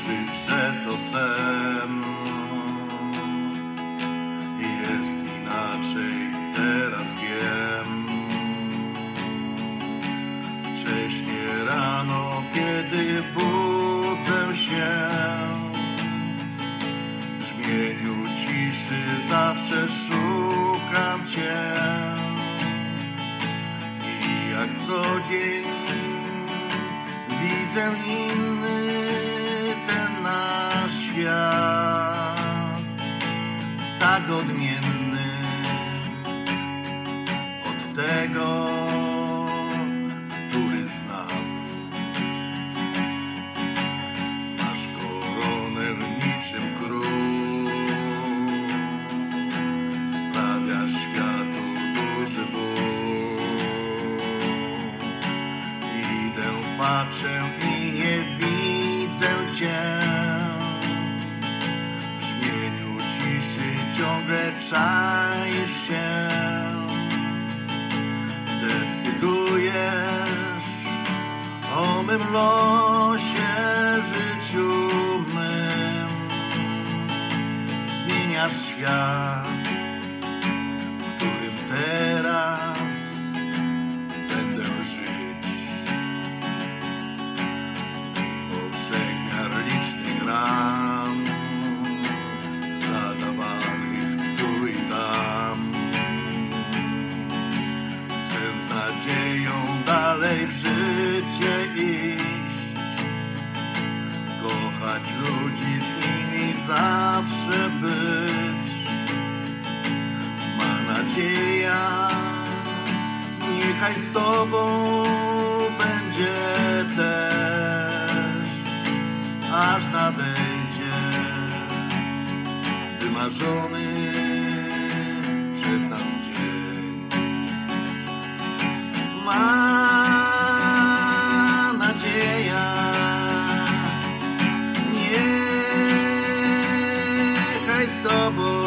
wierzyć, że to sen. Jest inaczej, teraz wiem. Wcześnie rano, kiedy budzę się, w brzmieniu ciszy zawsze szukam Cię. I jak co dzień widzę inny ten nasz świat, tak odmienny od tego, który znam. Masz koronę niczym król, sprawiasz światu duży ból. Idę, patrzę i nie widzę Cię, w brzmieniu ciszy ciągle czaisz się. Decydujesz o mym losie, życiu mym. Zmieniasz świat, w którym teraz będę żyć. Mimo wszechmiar licznych ran, zadawanych tu i tam, chcę z nadzieją dalej w życie iść, kochać ludzi, z nimi zawsze być. Ma nadzieja, niechaj z Tobą będzie też, aż nadejdzie wymarzony przez nas dzień. Ma nadzieja, niechaj z Tobą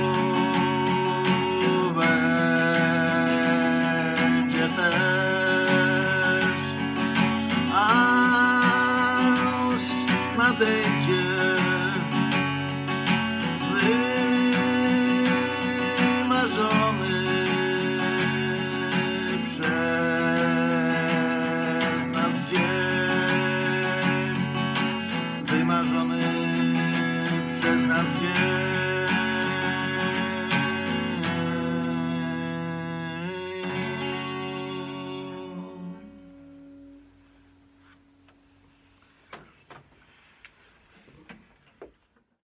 będzie też, aż nadejdzie wymarzony przez nas dzień, wymarzony przez nas dzień.